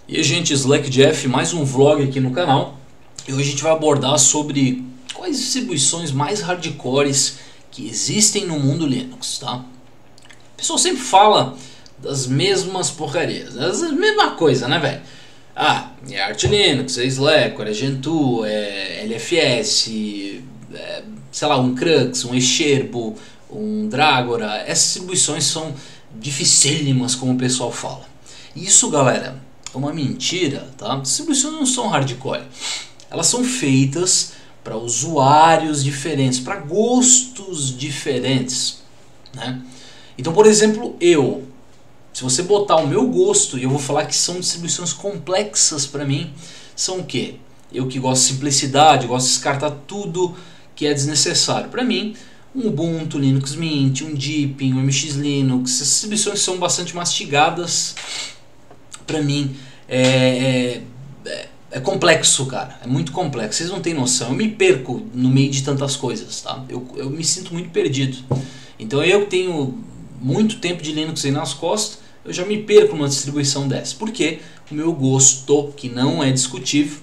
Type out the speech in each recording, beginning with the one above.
E aí, gente, Slack Jeff, mais um vlog aqui no canal. E hoje a gente vai abordar sobre quais distribuições mais hardcores que existem no mundo Linux, tá? O pessoal sempre fala das mesmas porcarias, das mesma coisa, né, velho? Ah, é Arch Linux, é Slackware, é Gentoo, é LFS, sei lá, um Crux, um Exerpo, um Dragora. Essas distribuições são dificílimas, como o pessoal fala. Isso, galera, é uma mentira, tá? Distribuições não são hardcore. Elas são feitas para usuários diferentes, para gostos diferentes, né? Então, por exemplo, se você botar o meu gosto, e eu vou falar que são distribuições complexas para mim, são o quê? Eu que gosto de simplicidade, gosto de descartar tudo que é desnecessário. Para mim, um Ubuntu, Linux Mint, um Deepin, um MX Linux, essas distribuições são bastante mastigadas. Pra mim é complexo, cara, é muito complexo, vocês não têm noção, eu me perco no meio de tantas coisas, tá? Eu me sinto muito perdido. Então eu que tenho muito tempo de Linux aí nas costas, eu já me perco numa distribuição dessa, porque o meu gosto, que não é discutível,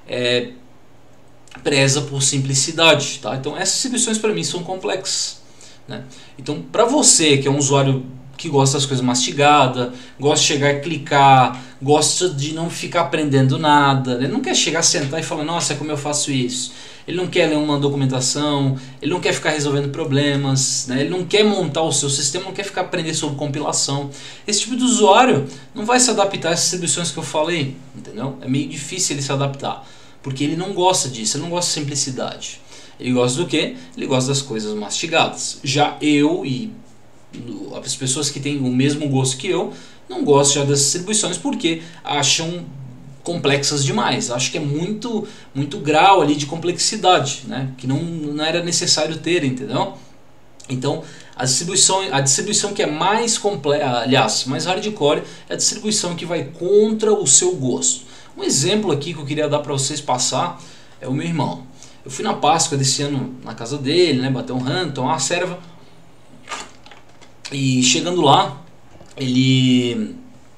preza por simplicidade, tá? Então essas distribuições para mim são complexas, né? Então para você que é um usuário que gosta das coisas mastigadas, gosta de chegar e clicar, gosta de não ficar aprendendo nada, ele não quer chegar, sentar e falar, nossa, como eu faço isso? Ele não quer ler uma documentação, ele não quer ficar resolvendo problemas, né? Ele não quer montar o seu sistema, não quer ficar aprendendo sobre compilação. Esse tipo de usuário não vai se adaptar a essas distribuições que eu falei, entendeu? É meio difícil ele se adaptar, porque ele não gosta disso, ele não gosta de simplicidade. Ele gosta do quê? Ele gosta das coisas mastigadas. Já eu e as pessoas que têm o mesmo gosto que eu não gostam já dessas distribuições porque acham complexas demais. Acho que é muito grau ali de complexidade, né? Que não era necessário ter, entendeu? Então a distribuição que é mais complexa, aliás, mais hardcore, é a distribuição que vai contra o seu gosto. Um exemplo aqui que eu queria dar para vocês passar é o meu irmão. Eu fui na Páscoa desse ano na casa dele, né? Bater um ramo, tomar uma serva. E chegando lá, ele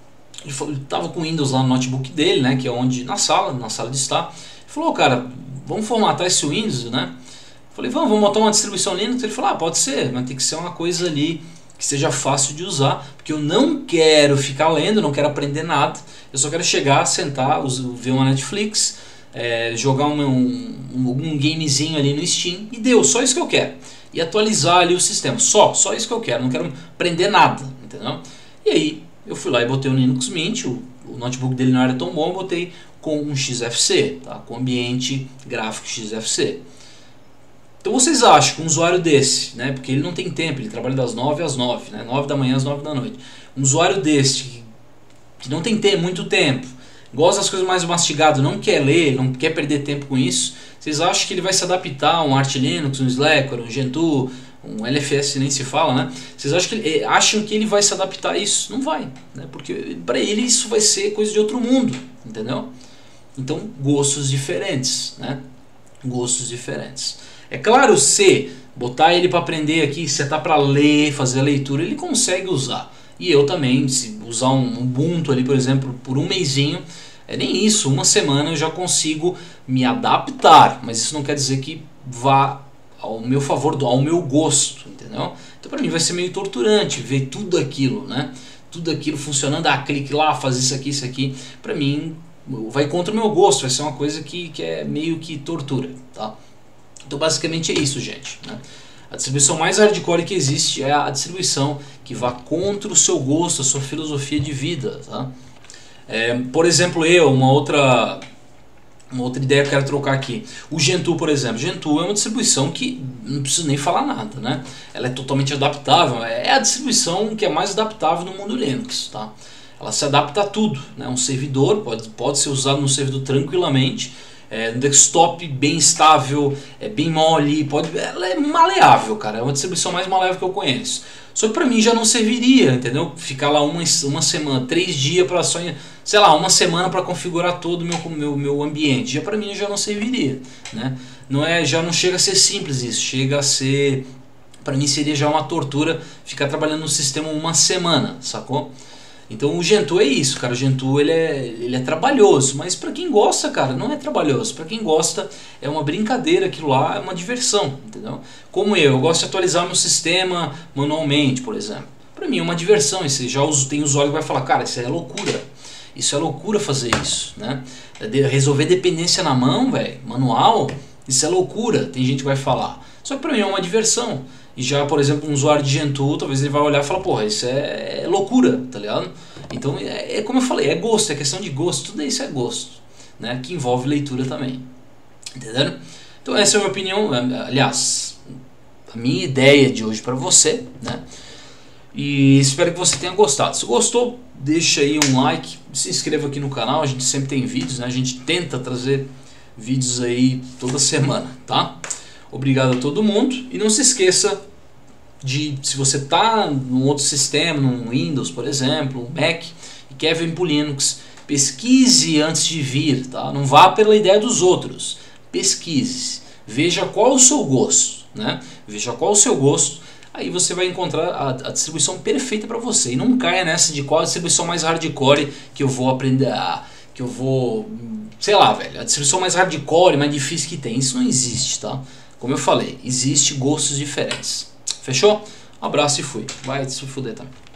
estava com o Windows lá no notebook dele, né, que é onde na sala de estar. Ele falou, cara, vamos formatar esse Windows, né? Eu falei, vamos montar uma distribuição Linux. Ele falou, pode ser, mas tem que ser uma coisa ali que seja fácil de usar, porque eu não quero ficar lendo, não quero aprender nada. Eu só quero chegar, sentar, ver uma Netflix, jogar um gamezinho ali no Steam e deu, só isso que eu quero. E atualizar ali o sistema, só isso que eu quero, não quero aprender nada, entendeu? E aí eu fui lá e botei o Linux Mint, o notebook dele não era tão bom, eu botei com um XFC, tá? Com ambiente gráfico XFC. Então vocês acham que um usuário desse, né, porque ele não tem tempo, ele trabalha das 9 às 9, né, 9 da manhã às 9 da noite, um usuário desse que não tem muito tempo, gosta das coisas mais mastigadas, não quer ler, não quer perder tempo com isso, vocês acham que ele vai se adaptar a um Arch Linux, um Slackware, um Gentoo, um LFS nem se fala, né? Vocês acham que ele vai se adaptar a isso? Não vai, né? Porque para ele isso vai ser coisa de outro mundo, entendeu? Então, gostos diferentes, né? Gostos diferentes. É claro, se botar ele para aprender aqui, setar para ler, fazer a leitura, ele consegue usar. E eu também, se usar um Ubuntu ali, por exemplo, por um mesinho, nem isso, uma semana eu já consigo me adaptar, mas isso não quer dizer que vá ao meu favor, ao meu gosto, entendeu? Então para mim vai ser meio torturante ver tudo aquilo, né? Tudo aquilo funcionando, clique lá, faz isso aqui, para mim vai contra o meu gosto, vai ser uma coisa que é meio que tortura, tá? Então basicamente é isso, gente, né? A distribuição mais hardcore que existe é a distribuição que vá contra o seu gosto, a sua filosofia de vida, tá? Por exemplo, uma outra ideia que eu quero trocar aqui. O Gentoo, por exemplo. O Gentoo é uma distribuição que não preciso nem falar nada, né? Ela é totalmente adaptável. É a distribuição que é mais adaptável no mundo Linux, tá? Ela se adapta a tudo, né? Um servidor pode ser usado no servidor tranquilamente. No desktop bem estável, bem mole, ela é maleável, cara. É uma distribuição mais maleável que eu conheço. Só que pra mim já não serviria, entendeu? Ficar lá uma semana, 3 dias para só, sei lá, uma semana para configurar todo o meu ambiente. Já para mim já não serviria, né? Já não chega a ser simples isso, chega a ser, para mim seria já uma tortura ficar trabalhando no sistema uma semana, sacou? Então o Gentoo é isso, cara. O Gentoo ele é trabalhoso, mas pra quem gosta, cara, não é trabalhoso. Pra quem gosta, é uma brincadeira, aquilo lá é uma diversão, entendeu? Como eu gosto de atualizar meu sistema manualmente, por exemplo. Pra mim é uma diversão. E você já tem usuário que vai falar, cara, isso é loucura. Isso é loucura fazer isso, né? Resolver dependência na mão, velho, manual, isso é loucura. Tem gente que vai falar. Só que pra mim é uma diversão. E já, por exemplo, um usuário de Gentoo, talvez ele vai olhar e falar, porra, isso é loucura, tá ligado? Então, é como eu falei, é gosto, é questão de gosto, tudo isso é gosto, né? Que envolve leitura também, entenderam? Então essa é a minha opinião, aliás, a minha ideia de hoje pra você, né? E espero que você tenha gostado. Se gostou, deixa aí um like, se inscreva aqui no canal, a gente sempre tem vídeos, né? A gente tenta trazer vídeos aí toda semana, tá? Obrigado a todo mundo e não se esqueça de, se você está num outro sistema, num Windows, por exemplo, um Mac, e quer vir para o Linux, pesquise antes de vir, tá? Não vá pela ideia dos outros, pesquise, veja qual o seu gosto, né? Veja qual o seu gosto, aí você vai encontrar a distribuição perfeita para você, e não caia nessa de qual a distribuição mais hardcore que eu vou aprender, que eu vou, sei lá, velho, a distribuição mais hardcore, mais difícil que tem, isso não existe, tá? Como eu falei, existe gostos diferentes. Fechou? Um abraço e fui. Vai se fuder também.